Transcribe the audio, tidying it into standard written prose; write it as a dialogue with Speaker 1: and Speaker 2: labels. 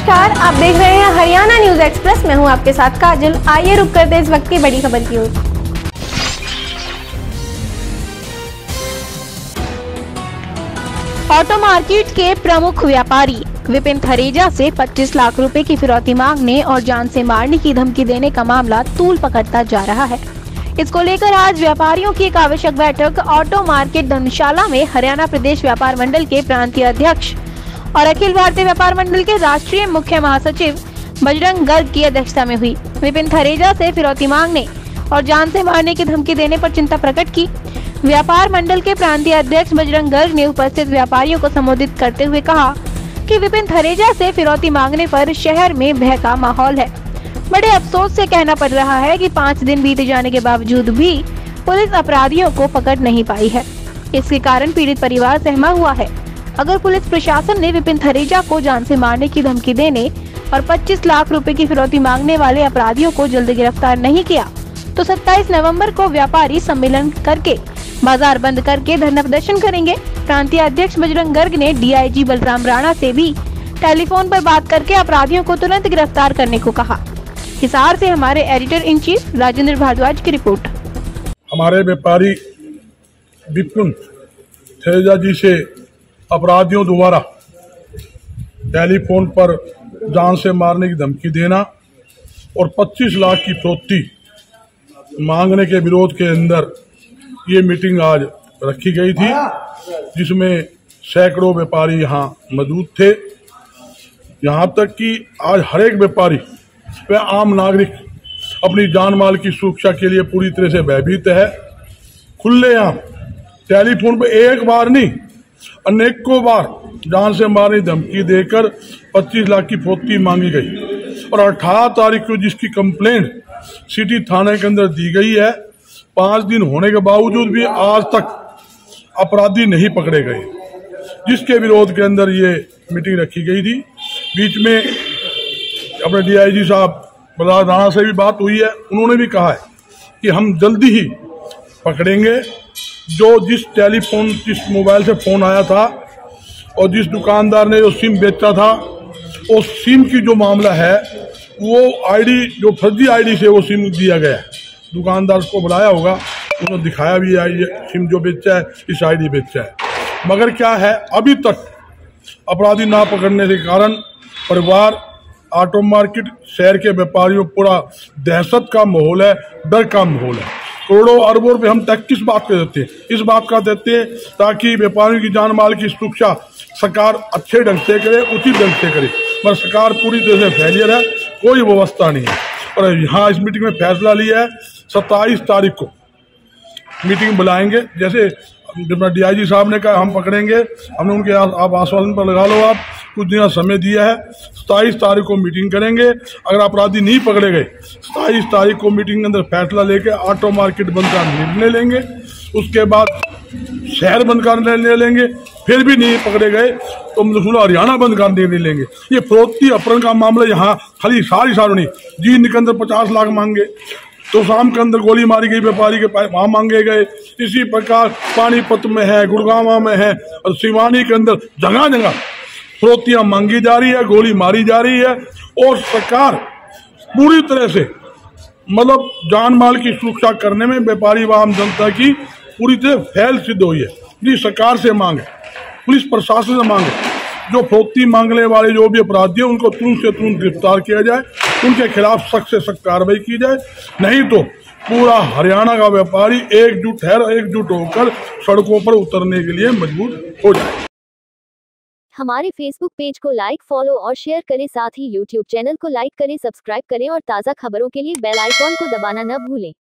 Speaker 1: नमस्कार, आप देख रहे हैं हरियाणा न्यूज एक्सप्रेस। मैं हूं आपके साथ काजल। आइए रुक करते हैं इस वक्त की बड़ी खबर की ओर। ऑटो मार्केट के प्रमुख व्यापारी विपिन थरेजा से 25 लाख रुपए की फिरौती मांगने और जान से मारने की धमकी देने का मामला तूल पकड़ता जा रहा है। इसको लेकर आज व्यापारियों की एक आवश्यक बैठक ऑटो मार्केट धर्मशाला में हरियाणा प्रदेश व्यापार मंडल के प्रांतीय अध्यक्ष और अखिल भारतीय व्यापार मंडल के राष्ट्रीय मुख्य महासचिव बजरंग गर्ग की अध्यक्षता में हुई। विपिन थरेजा से फिरौती मांगने और जान से मारने की धमकी देने पर चिंता प्रकट की। व्यापार मंडल के प्रांतीय अध्यक्ष बजरंग गर्ग ने उपस्थित व्यापारियों को संबोधित करते हुए कहा कि विपिन थरेजा से फिरौती मांगने पर शहर में भय का माहौल है। बड़े अफसोस से कहना पड़ रहा है कि 5 दिन बीते जाने के बावजूद भी पुलिस अपराधियों को पकड़ नहीं पाई है। इसके कारण पीड़ित परिवार सहमा हुआ है। अगर पुलिस प्रशासन ने विपिन थरेजा को जान से मारने की धमकी देने और 25 लाख रुपए की फिरौती मांगने वाले अपराधियों को जल्द गिरफ्तार नहीं किया तो 27 नवंबर को व्यापारी सम्मेलन करके बाजार बंद करके धरना प्रदर्शन करेंगे। प्रांतीय अध्यक्ष बजरंग गर्ग ने डीआईजी बलराम राणा से भी टेलीफोन पर बात करके अपराधियों को तुरंत गिरफ्तार करने को कहा। हिसार से हमारे editor in chief Rajendra Bhardwaj की रिपोर्ट।
Speaker 2: हमारे व्यापारी विपिन थरेजा जी से अपराधियों द्वारा टेलीफोन पर जान से मारने की धमकी देना और 25 लाख की फिरौती मांगने के विरोध के अंदर ये मीटिंग आज रखी गई थी, जिसमें सैकड़ों व्यापारी यहाँ मौजूद थे। यहाँ तक कि आज हर एक व्यापारी व आम नागरिक अपनी जान माल की सुरक्षा के लिए पूरी तरह से भयभीत है। खुलेआम टेलीफोन पर एक बार नहीं अनेकों बार जान से मारने की धमकी देकर 25 लाख की फिरौती मांगी गई और 18 तारीख को जिसकी कंप्लेंट सिटी थाने के अंदर दी गई है, 5 दिन होने के बावजूद भी आज तक अपराधी नहीं पकड़े गए, जिसके विरोध के अंदर ये मीटिंग रखी गई थी। बीच में अपने डीआईजी साहब बलराम राणा से भी बात हुई है। उन्होंने भी कहा है कि हम जल्दी ही पकड़ेंगे जो जिस टेलीफोन जिस मोबाइल से फोन आया था और जिस दुकानदार ने जो सिम बेचा था, उस सिम की जो मामला है वो आईडी जो फर्जी आईडी से वो सिम दिया गया है। दुकानदार को बुलाया होगा, उन्होंने दिखाया भी है सिम जो बेचा है इस आईडी बेचा है। मगर क्या है, अभी तक अपराधी ना पकड़ने के कारण परिवार ऑटो मार्केट शहर के व्यापारियों पूरा दहशत का माहौल है, डर का माहौल है। करोड़ों अरबों रुपए हम टैक्स किस बात का देते हैं? इस बात का देते हैं ताकि व्यापारियों की जान माल की सुरक्षा सरकार अच्छे ढंग से करे, उचित ढंग से करे। पर सरकार पूरी तरह से फेलियर है, कोई व्यवस्था नहीं है। और यहाँ इस मीटिंग में फैसला लिया है 27 तारीख को मीटिंग बुलाएंगे। जैसे डीआईजी साहब ने कहा हम पकड़ेंगे, हमने उनके आप आश्वासन पर लगा लो, आप कुछ दिन समय दिया है। 27 तारीख को मीटिंग करेंगे। अगर अपराधी नहीं पकड़े गए 27 तारीख को मीटिंग के अंदर फैसला लेके ऑटो मार्केट बंद का निर्णय लेंगे। उसके बाद शहर बंद का निर्णय लेंगे। फिर भी नहीं पकड़े गए तो हम हरियाणा बंद का निर्णय लेंगे। ये फिरौती अपहरण का मामला यहाँ खाली सारी नहीं, जींद के अंदर 50 लाख मांगे तो शाम के अंदर गोली मारी गई व्यापारी के वहां मांगे गए। इसी प्रकार पानीपत में है, गुड़गांव में है और सिवानी के अंदर जगह जगह फिरौतियां मांगी जा रही है, गोली मारी जा रही है। और सरकार पूरी तरह से मतलब जान माल की सुरक्षा करने में व्यापारी व आम जनता की पूरी तरह फेल सिद्ध हुई है। जी सरकार से मांगे, पुलिस प्रशासन से मांगे, जो फिरौती मांगने वाले जो भी अपराधी हैं उनको तुरंत से तुरंत गिरफ्तार किया जाए, उनके खिलाफ सख्त से सख्त कार्रवाई की जाए। नहीं तो पूरा हरियाणा का व्यापारी एकजुट होकर सड़कों पर उतरने के लिए मजबूर हो जाए।
Speaker 3: हमारे फेसबुक पेज को लाइक, फॉलो और शेयर करें। साथ ही यूट्यूब चैनल को लाइक करें, सब्सक्राइब करें और ताज़ा खबरों के लिए बेल आइकॉन को दबाना न भूलें।